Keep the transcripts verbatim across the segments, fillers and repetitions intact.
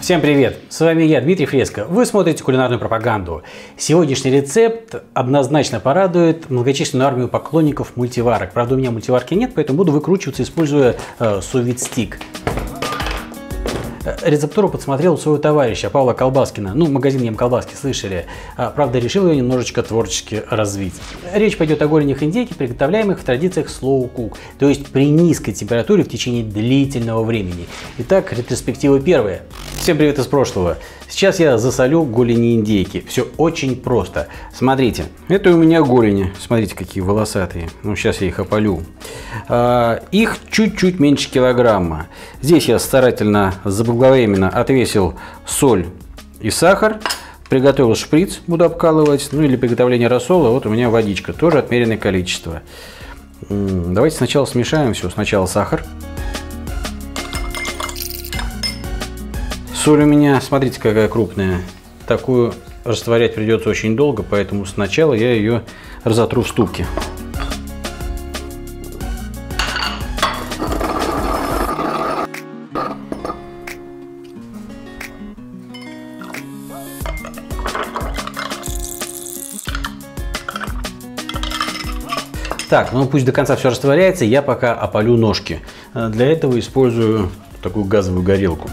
Всем привет! С вами я, Дмитрий Фреско. Вы смотрите кулинарную пропаганду. Сегодняшний рецепт однозначно порадует многочисленную армию поклонников мультиварок. Правда, у меня мультиварки нет, поэтому буду выкручиваться, используя э, сous-вид-стик. Рецептуру подсмотрел у своего товарища Павла Колбаскина. Ну, магазин «Ем колбаски», слышали. Правда, решил ее немножечко творчески развить. Речь пойдет о голенях индейки, приготовляемых в традициях slow cook, то есть при низкой температуре в течение длительного времени. Итак, ретроспектива первая. Всем привет из прошлого. Сейчас я засолю голени индейки. Все очень просто. Смотрите, это у меня голени. Смотрите, какие волосатые. Ну, сейчас я их опалю. А, их чуть-чуть меньше килограмма. Здесь я старательно, заблаговременно отвесил соль и сахар. Приготовил шприц, буду обкалывать. Ну, или приготовление рассола. Вот у меня водичка, тоже отмеренное количество. Давайте сначала смешаем все. Сначала сахар. Соль у меня, смотрите, какая крупная. Такую растворять придется очень долго, поэтому сначала я ее разотру в ступке. Так, ну пусть до конца все растворяется, я пока опалю ножки. Для этого использую такую газовую горелку.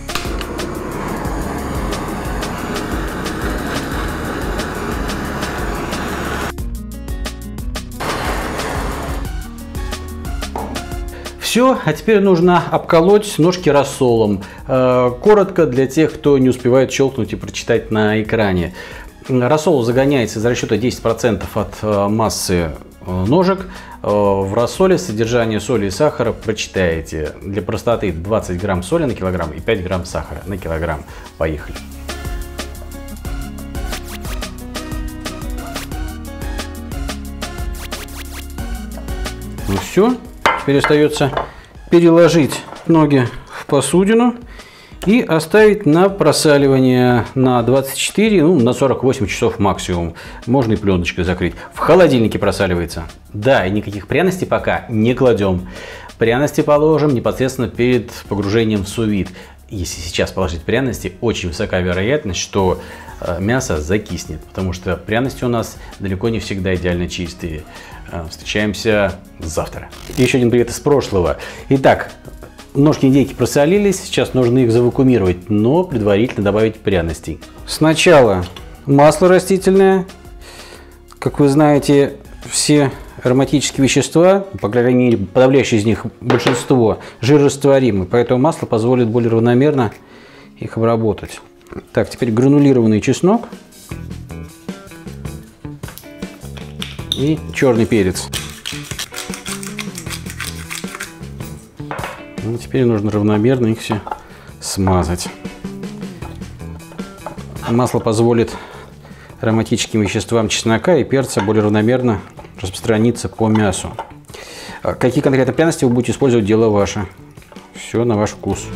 Все, а теперь нужно обколоть ножки рассолом. Коротко для тех, кто не успевает щелкнуть и прочитать на экране. Рассол загоняется из расчета десять процентов от массы ножек. В рассоле содержание соли и сахара прочитаете. Для простоты двадцать грамм соли на килограмм и пять грамм сахара на килограмм. Поехали. Ну все. Теперь остается переложить ноги в посудину и оставить на просаливание на двадцать четыре, ну, на сорок восемь часов максимум. Можно и пленочкой закрыть. В холодильнике просаливается. Да, и никаких пряностей пока не кладем. Пряности положим непосредственно перед погружением в сous-вид. Если сейчас положить пряности, очень высока вероятность, что мясо закиснет, потому что пряности у нас далеко не всегда идеально чистые. Встречаемся завтра. И еще один привет из прошлого. Итак, ножки индейки просолились, сейчас нужно их завакуумировать, но предварительно добавить пряностей. Сначала масло растительное. Как вы знаете, все ароматические вещества, по крайней мере, подавляющее из них большинство, жирорастворимы, поэтому масло позволит более равномерно их обработать. Так, теперь гранулированный чеснок и черный перец. Ну, теперь нужно равномерно их все смазать. Масло позволит ароматическим веществам чеснока и перца более равномерно распространиться по мясу. Какие конкретно пряности вы будете использовать, дело ваше. Все на ваш вкус.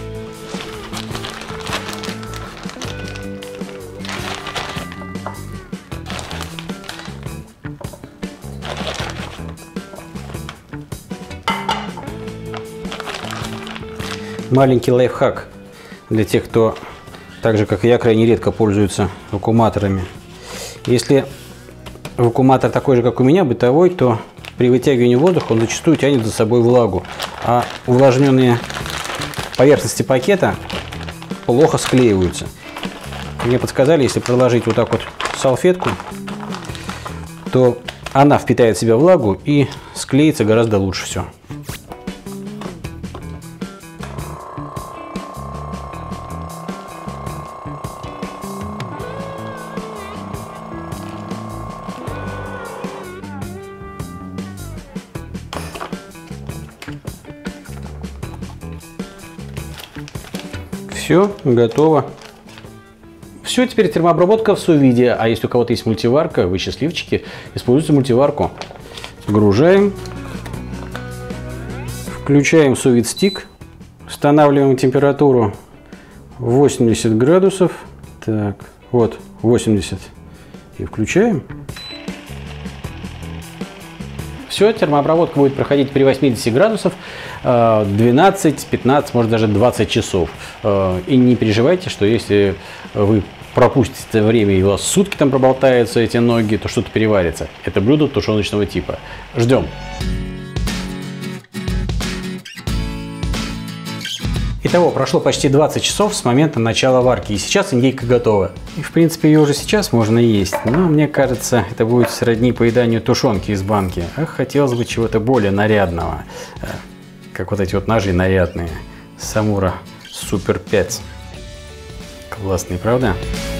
Маленький лайфхак для тех, кто, так же как и я, крайне редко пользуется вакууматорами. Если вакууматор такой же, как у меня, бытовой, то при вытягивании воздуха он зачастую тянет за собой влагу, а увлажненные поверхности пакета плохо склеиваются. Мне подсказали, если проложить вот так вот салфетку, то она впитает в себя влагу и склеится гораздо лучше все. Все, готово. Все, теперь термообработка в сous-виде. А если у кого-то есть мультиварка, вы счастливчики, используйте мультиварку. Погружаем. Включаем сous-вид-стик. Устанавливаем температуру восемьдесят градусов. Так, вот, восемьдесят. И включаем. все, термообработка будет проходить при восьмидесяти градусах двенадцать, пятнадцать, может даже двадцать часов. И не переживайте, что если вы пропустите это время и у вас сутки там проболтаются эти ноги, то что-то переварится. Это блюдо тушеночного типа. Ждем. Итого, прошло почти двадцать часов с момента начала варки, и сейчас индейка готова. И, в принципе, ее уже сейчас можно есть, но мне кажется, это будет сродни поеданию тушенки из банки. А хотелось бы чего-то более нарядного, как вот эти вот ножи нарядные. Самура Супер пять. Классный, правда?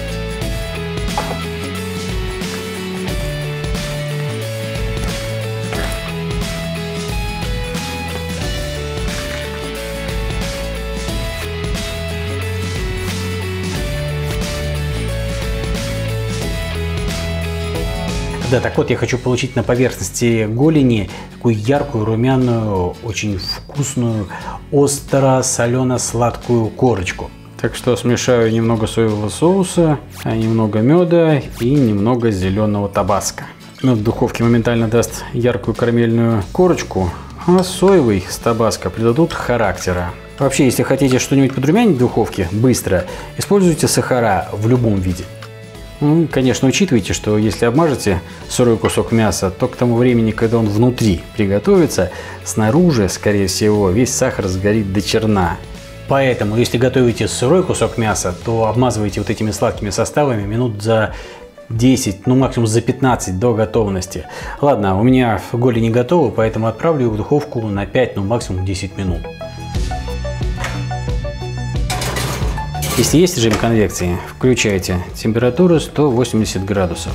Да, так вот, я хочу получить на поверхности голени такую яркую, румяную, очень вкусную, остро-солено-сладкую корочку. Так что смешаю немного соевого соуса, немного меда и немного зеленого табаско. Мед в духовке моментально даст яркую карамельную корочку, а соевый с табаско придадут характера. Вообще, если хотите что-нибудь подрумянить в духовке быстро, используйте сахара в любом виде. Ну, конечно, учитывайте, что если обмажете сырой кусок мяса, то к тому времени, когда он внутри приготовится, снаружи, скорее всего, весь сахар сгорит до черна. Поэтому, если готовите сырой кусок мяса, то обмазывайте вот этими сладкими составами минут за десять, ну максимум за пятнадцать до готовности. Ладно, у меня голень не готова, поэтому отправлю ее в духовку на пять, ну максимум десять минут. Если есть режим конвекции, включайте температуру сто восемьдесят градусов.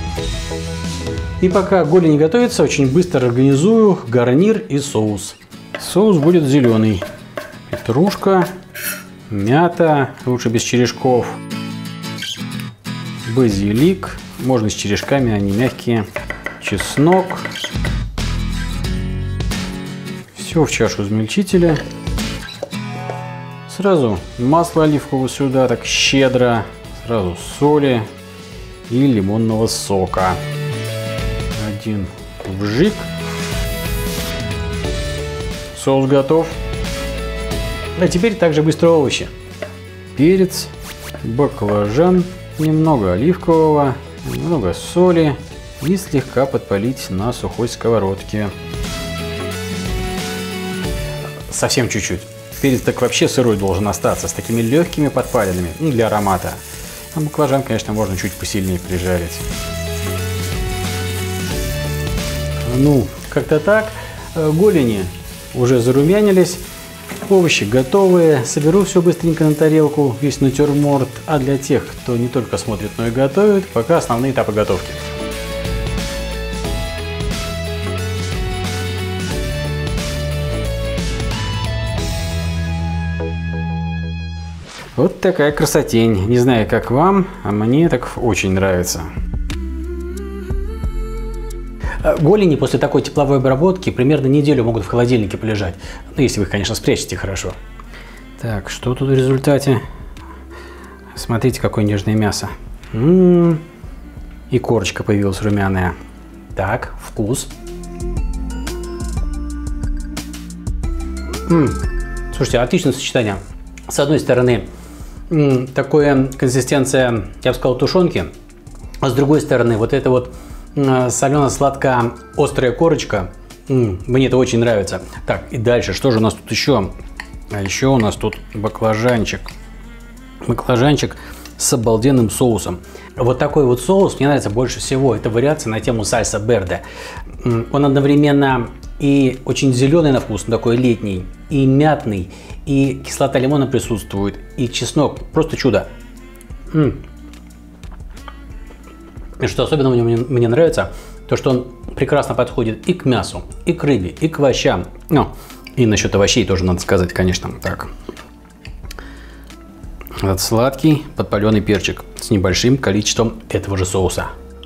И пока голень готовится, очень быстро организую гарнир и соус. Соус будет зеленый. Петрушка, мята, лучше без черешков, базилик, можно с черешками, они мягкие, чеснок. Все в чашу измельчителя. Сразу масло оливкового сюда, так щедро. Сразу соли и лимонного сока. Один вжик. Соус готов. А теперь также быстро овощи. Перец, баклажан, немного оливкового, немного соли и слегка подпалить на сухой сковородке. Совсем чуть-чуть. Перец так вообще сырой должен остаться, с такими легкими подпаленными, ну, для аромата. А баклажан, конечно, можно чуть посильнее прижарить. Ну, как-то так. Голени уже зарумянились. Овощи готовые. Соберу все быстренько на тарелку, весь натюрморт. А для тех, кто не только смотрит, но и готовит, пока основные этапы готовки. Вот такая красотень. Не знаю, как вам, а мне так очень нравится. Голени после такой тепловой обработки примерно неделю могут в холодильнике полежать. Ну, если вы их, конечно, спрячете хорошо. Так, что тут в результате? Смотрите, какое нежное мясо. М-м-м. И корочка появилась румяная. Так, вкус. М-м. Слушайте, отличное сочетание. С одной стороны, такая консистенция, я бы сказал, тушенки, а с другой стороны, вот эта вот солено-сладкая острая корочка, мне это очень нравится. Так, и дальше, что же у нас тут еще? А еще у нас тут баклажанчик. Баклажанчик с обалденным соусом. Вот такой вот соус мне нравится больше всего. Это вариация на тему сальса верде. Он одновременно и очень зеленый на вкус, такой летний, и мятный, и кислота лимона присутствует, и чеснок. Просто чудо. М-м. И что особенно мне, мне нравится, то что он прекрасно подходит и к мясу, и к рыбе, и к овощам. Ну, и насчет овощей тоже надо сказать, конечно. Так. Вот сладкий подпаленный перчик с небольшим количеством этого же соуса.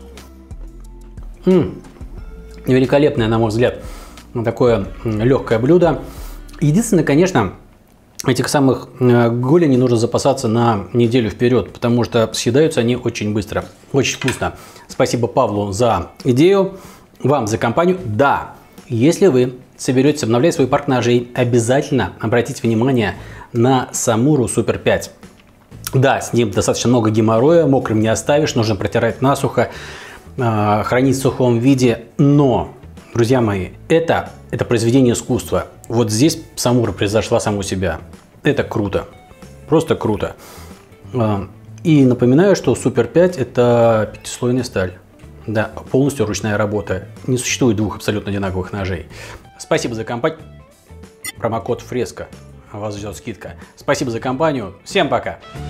М-м. Великолепное, на мой взгляд, такое легкое блюдо. Единственное, конечно, этих самых голени нужно запасаться на неделю вперед, потому что съедаются они очень быстро. Очень вкусно. Спасибо Павлу за идею, вам за компанию. Да, Если вы соберетесь обновлять свой парк ножей, обязательно обратите внимание на Самуру Супер пять. Да, с ним достаточно много геморроя, мокрым не оставишь, нужно протирать насухо, э, хранить в сухом виде, но, друзья мои, это, это произведение искусства. Вот здесь Самура превзошла саму себя. Это круто, просто круто. Э, и напоминаю, что Супер пять это пятислойная сталь. Да, полностью ручная работа. Не существует двух абсолютно одинаковых ножей. Спасибо за компанию. Промокод Фреско. Вас ждет скидка. Спасибо за компанию. Всем пока.